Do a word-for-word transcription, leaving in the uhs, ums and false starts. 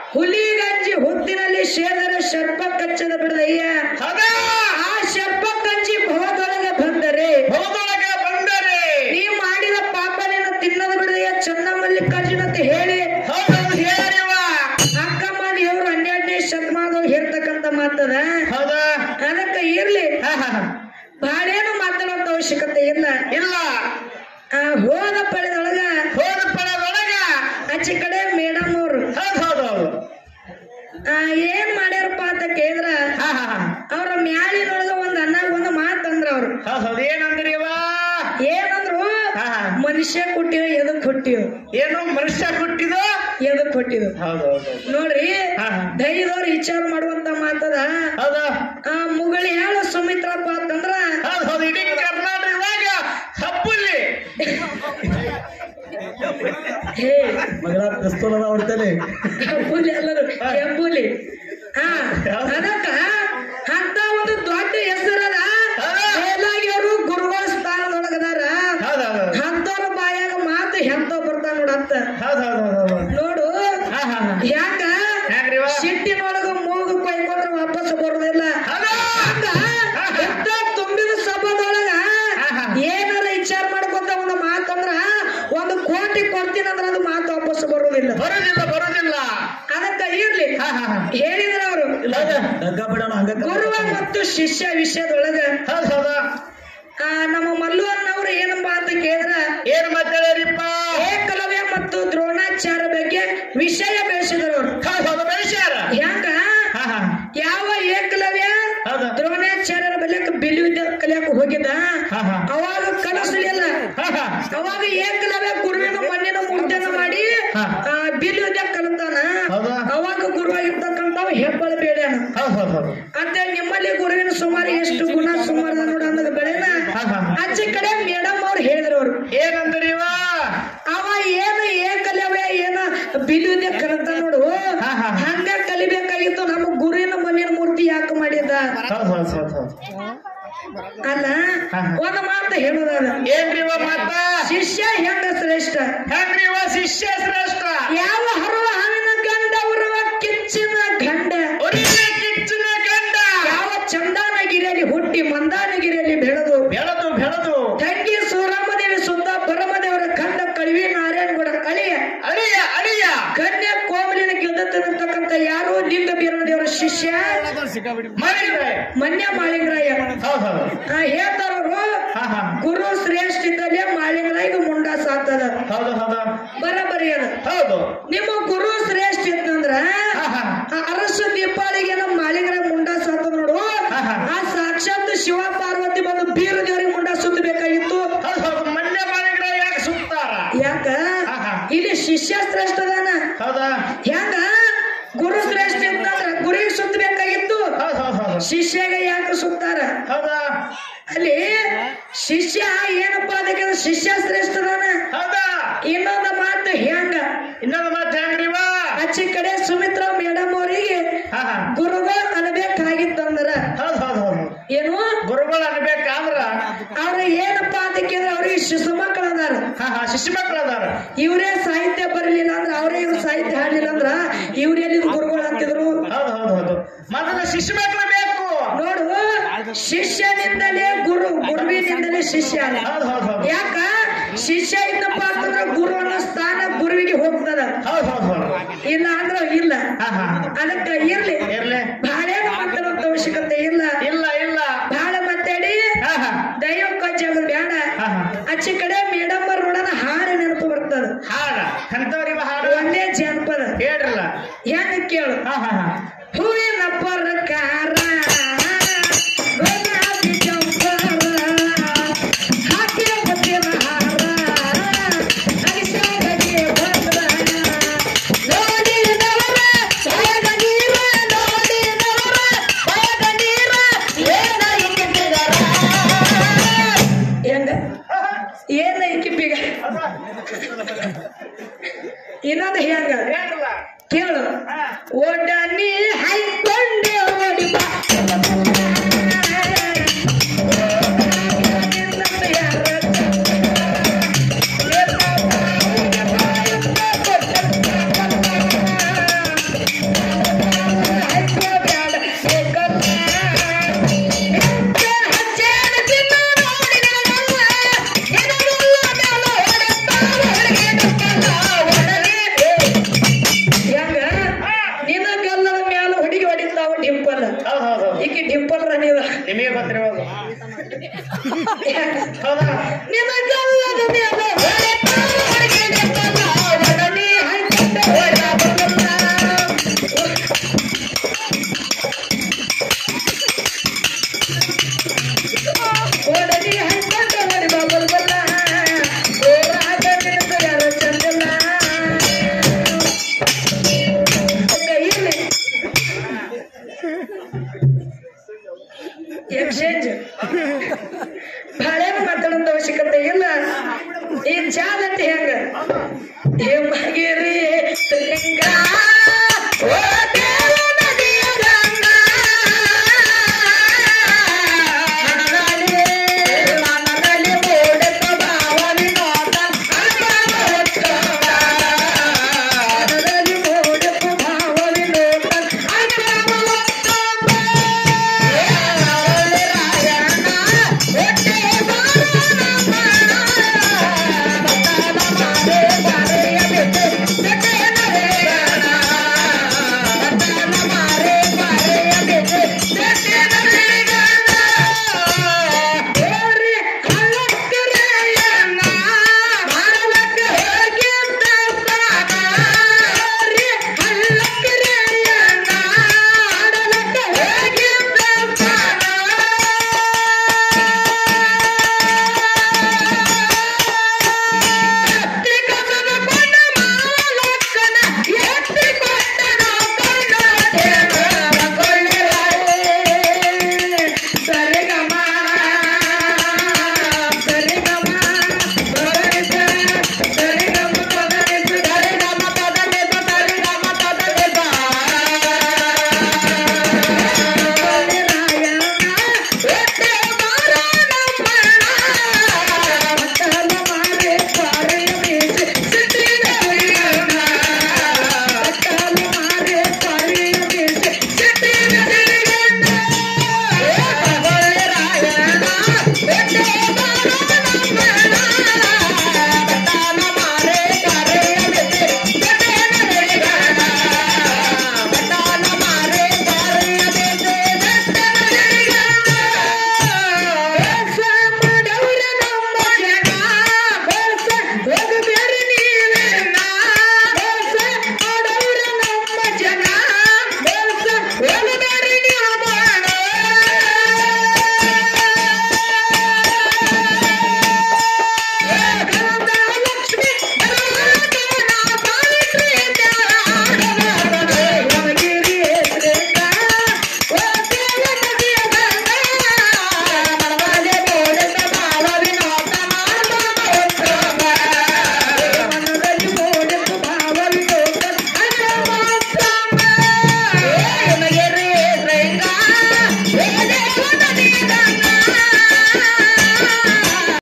ಹುಲಿಗಂಜಿ ಹುತ್ತಿನಲ್ಲಿ ಶೇದರ ಸರ್ಪ ಕಚ್ಚದ ಬಿಡದಯ್ಯ ಆ ಸರ್ಪ ಕಚ್ಚಿ ಭವದೊಳಗೆ ಬಂದರೆ ಭವದೊಳಗೆ ಬಂದರೆ ನೀ ಮಾಡಿದ ಪಾಪ ನೀನು ತಿನ್ನದ ಬಿಡದಯ್ಯ ಚನ್ನಮಲ್ಲಿಕಾರ್ಜುನ ಅಂತ ಹೇಳಿ ಹೇಳಿವ ಅಕ್ಕಮ್ಮನಿ ಅವರು ಹನ್ನೆರಡನೇ ಶತಮಾನದೊಳಗೆ ಹೇಳ್ತಕ್ಕಂತ ಮಾತದ. ಹೌದಾ ಅದಕ್ಕೆ ಇರ್ಲಿ ಬಾಳೇನು ಮಾತಾಡುವಂತ ಅವಶ್ಯಕತೆ ಇಲ್ಲ ಇಲ್ಲ. ಆ ಹೋದ ಪಡೆದೊಳಗ ಹೋದ ಪಡೆದೊಳಗ ಆಚೆ ಕಡೆ ಮೇಡಮ್ ಅವರು ಹೌದು ಹೌದು ಹೌದು ಆ ಏನ್ ಮಾಡ್ಯಾರಪ್ಪ ಅಂತ ಕೇಳಿದ್ರ ಅವ್ರ ಮ್ಯಾಲಿನೊಳಗ ಒಂದ್ ಅನ್ನ ಒಂದ್ ಮಾತಂದ್ರ ಅವ್ರು ಹೌದು ಏನಂದ್ರಿ ಇವ ಏನಂದ್ರು ಮನುಷ್ಯ ಕೊಟ್ಟಿವ ಎದಕ್ ಕೊಟ್ಟಿವ್ ಏನು ಮನುಷ್ಯ ಕೊಟ್ಟಿದ್ದು ಎದಕ್ ಕೊಟ್ಟಿದ್ದು ಹೌದೌದು ನೋಡ್ರಿ ಧೈರ್ಯದವ್ರು ವಿಚಾರ ಮಾಡುವಂತ ಮಾತದ. ಹೌದಾ ಆ ಮುಗಳಿ ಹೇಳು ಸುಮಿತ್ರಪ್ಪ ಅಂತಂದ್ರ ಹೌದು ಇಡೀ ಕರ್ನಾಟಕದಾಗ ಹಬ್ಬಲ್ಲಿ ಹೇ ಮಗಳ ಕ್ರಿಸ್ತೋಲದ ಹೊಡ್ತೇನೆ ಹೆಬ್ಬುಲಿ ಅಲ್ಲದು ಹೆಬ್ಬುಲಿ. ಹಾ ಅದಕ್ಕ ಅಂತ ಒಂದು ದೊಡ್ಡ ಹೆಸರದ ಮೇಲಾಗಿ ಅವರು ಗುರುಗಳ ಸ್ಥಾನದೊಳಗದಾರ. ಅಂತವ್ರ ಬಾಯಾಗ ಮಾತು ಎಂತ ಬರ್ತಾವ ನೋಡತ್ತ ನೋಡು. ಯಾಕ ಸಿಟ್ಟಿನೊಳಗ ಮೂಗು ಕೊಯ್ಕೊಂಡ್ರೆ ವಾಪಸ್ ಬರೋದಿಲ್ಲ. ಎಂತ ತುಂಬಿದ ಸಭದೊಳಗ ಏನಾರ ವಿಚಾರ ಮಾಡ್ಕೊಂತ ಒಂದು ಮಾತಂದ್ರ ಒಂದು ಕೋಟಿ ಕೊಡ್ತೀನಿ ಅಂದ್ರ ಅದು ಮಾತು ವಾಪಸ್ ಬರೋದಿಲ್ಲ ಬರೋದಿಲ್ಲ ಬರೋದಿಲ್ಲ. ಅದಕ್ಕ ಇರ್ಲಿ ಹೇಳಿದ್ರ ಅವರು ಗುರುವ ಮತ್ತು ಶಿಷ್ಯ ವಿಷಯದೊಳಗ ಆ ನಮ್ಮ ಮಲ್ಲು ಅನ್ನವ್ರು ಏನಪ್ಪಾ ಅಂತ ಕೇಳಿದ್ರ ಏನ್ ಮಾತಾಡ್ಯಾರಿಪ್ಪ ಏಕಲವ್ಯ ಮತ್ತು ದ್ರೋಣಾಚಾರ್ಯ ಬಗ್ಗೆ ವಿಷಯ ಬೆಳೆಸಿದ್ರು ಅವರು ಬೆಳೆಸ್ಯಾರ. ಯಾಕ ಯಾವ ಏಕಲವ್ಯ ದ್ರೋಣಾಚಾರ್ಯರ ಬಲ್ಯಕ ಬಿಲ್ವಿದ್ಯ ಕಲಿಯಕ್ ಹೋಗಿದ್ದ ಅವಾಗ ಕಲಿಸಲಿಲ್ಲ. ಅವಾಗ ಏಕಲವ್ಯ ಗುರುವಿನ ಮಣ್ಣಿನ ಮೂರ್ತಿಯನ್ನ ಮಾಡಿ ಆ ಬಿಲ್ವಿದ್ಯ ಕಲಿತಾನ. ಅವಾಗ ಗುರುವಾಗಿರ್ತಕ್ಕಂಥವ್ ಹೆಬ್ಬಳ ಬೇಡ್ಯಾನ ಅಂತ ನಿಮ್ಮಲ್ಲಿ ಗುರುವಿನ ಸುಮಾರು ಎಷ್ಟು ಗುಣ ಸುಮಾರು ನೋಡ ಅನ್ನೋದು ಬೆಳೆನ ಆಚೆ ಕಡೆ ಮೇಡಮ್ ಅವ್ರು ಹೇಳಿದ್ರು ಅವ್ರು ಏನಂದ್ರಿ ಇವ ಅವ ಏನು ಏಕಲವ್ಯ ಏನ ಬಿಲ್ವಿದ್ಯ ಕಲಿತ ನೋಡು ಹಂಗ ಕಲಿಬೇಕಾಗಿತ್ತು. ನಮ್ಮ ಗುರುವಿನ ಮಣ್ಣಿನ ಮೂರ್ತಿ ಯಾಕೆ ಮಾಡಿದ್ದ ಅಲ್ಲ ಒಂದು ಮಾತು ಹೇಳುದಾರ ಏನ್ರಿವ ಮಾತ ಶಿಷ್ಯ ಹೆಂಗ ಶ್ರೇಷ್ಠ ಹೆಂಗ್ರಿವ ಶಿಷ್ಯ ಶ್ರೇಷ್ಠ ಯಾವ ಹರುವ ಹಾವಿನ ಗಂಡ ಉರುವ ಕಿಚ್ಚಿನ ಗಂಡ ಕಿಚ್ಚಿನ ಗಂಡ ಯಾವ ಚಂದಾನಗಿರಿಯಲ್ಲಿ ಹುಟ್ಟಿ ಮಂದಾನಗಿರಿಯಲ್ಲಿ ಬೆಳೆದು ಬೆಳೆದು ಬೆಳೆದು ತಂಗಿ ಸೂರಮ್ಮದೇವಿ ಸುತ್ತ ಪರಮದೇವರ ಕಂಡ ಕಳಿವಿ ನಾರಾಯಣಗೌಡ ಅಳಿಯ ಅಳಿಯ ಅಳಿಯ ಕನ್ಯಾ ಕೋಮಲಿನ ಗೆದ್ದತಕ್ಕಂತ ಯಾರು ಲಿಂಗ ಬೀರದೇವರ ಶಿಷ್ಯ ಮನ್ಯ ಮಾಳಿಂಗರಾಯ ಹೇಳ್ತಾರವರು ಗುರು ಶ್ರೇಷ್ಠ ಇದ್ದಲ್ಲಿ ಮಾಳಿಂಗರಾಯ ಮುಂಡ ಸಾತದ ಬರಬರಿ ಅದ. ನಿಮ್ಮ ಗುರು ಶ್ರೇಷ್ಠ ಇತ್ತಂದ್ರ ಅರಸು ದೀಪಾವಳಿಗೆ ನಮ್ಮ ಮಾಳಿಂಗರಾಯ ಮುಂಡ ಸಾತ ನೋಡು. ಆ ಸಾಕ್ಷಾತ್ ಶಿವ ಪಾರ್ವತಿ ಬಂದು ಬೀರ ದೇವರಿಗೆ ಮುಂಡ ಸುತ್ತಬೇಕಾಗಿತ್ತು. ಮನ್ಯ ಮಾಳಿಂಗರಾಯ ಸುತ್ತಾರ ಯಾಕ ಇಲ್ಲಿ ಶಿಷ್ಯ ಶ್ರೇಷ್ಠ ಅದಾನ. ಹೆಂಗ ಗುರು ಶ್ರೇಷ್ಠ ಇತ್ತಂದ್ರ ಗುರಿಗೆ ಸುತ್ತಬೇಕಾಗಿತ್ತು. ಶಿಷ್ಯಗ ಯಾಕೆ ಸುತ್ತಾರ ಅಲ್ಲಿ ಶಿಷ್ಯ ಏನಪ್ಪಾ ಅದಕ್ಕೆ ಶಿಷ್ಯ ಶ್ರೇಷ್ಠ ಅದಾನ. ಇನ್ನೊಂದು ಮಾತು ಹೆಂಗ ಇನ್ನೊಂದು ಮಾತು ಹೆಂಗ್ರಿವ ಆಚೆ ಕಡೆ ಸುಮಿತ್ರಾ ಮೇಡಮ್ ಅವರಿಗೆ ಗುರುಗಳು ಅನ್ಬೇಕಾಗಿತ್ತಂದ್ರ ಏನು ಗುರುಗಳು ಅನ್ಬೇಕಂದ್ರ ಅವ್ರ ಏನಪ್ಪಾ ಅಂತ ಕೇಳಿದ್ರೆ ಅವ್ರಿಗೆ ಶಿಶು ಮಕ್ಕಳು ಅದಾರ. ಶಿಶು ಮಕ್ಕಳು ಅದಾರ. ಇವ್ರೇ ಸಾಹಿತ್ಯ ಬರಲಿಲ್ಲ ಅಂದ್ರ ಅವರೇ ಇವ್ರ ಸಾಹಿತ್ಯ ಹಾಡಲಿಲ್ಲ ಅಂದ್ರ ಇವ್ರೆಲ್ಲಿ ಗುರುಗಳು ಅಂತಿದ್ರು. ಮೊದಲ ಶಿಶು ಮಕ್ಕಳು ಬೇಕು ನೋಡು. ಶಿಷ್ಯನಿಂದಲೇ ಗುರು ಗುರುವಿನಿಂದಲೇ ಶಿಷ್ಯ. ಯಾಕ ಶಿಷ್ಯ ಇದ್ದಪ್ಪ ಅಂತಂದ್ರ ಗುರು ಅನ್ನೋ ಸ್ಥಾನ ಗುರುವಿಗೆ ಹೋಗ್ತದ. ಇಲ್ಲ ಅಂದ್ರ ಇಲ್ಲ. ಅದಕ್ಕ ಇರ್ಲಿ ಬಹಳ ಮಾತಾಡುವಂತ ಅವಶ್ಯಕತೆ ಇಲ್ಲ ಇಲ್ಲ ಇಲ್ಲ ಬಹಳ ಮಾತಾಡಿ ದೈವ ಕಜ್ಜಾಗ ಬ್ಯಾಡ. ಆಚೆ ಕಡೆ ಮೇಡಮ್ ನೋಡೋಣ ಹಾಡು ನೆನಪು ಬರ್ತದ. ಹಾಡ ಅಂತವ್ರಿಗೆ ಹಾಡು ಒಂದೇ ಜಾನಪದ ಹೇಳ್ರಲ್ಲ ಹೆಂಗ ಕೇಳು. ಹೂವಿನ ಪರಕಾರ ಏನ ಇಕ್ಕಿಪಿಗ ಇನ್ನೊಂದು ಹೆಂಗ ಕೇಳು. ಒಡನಿ ಹೈ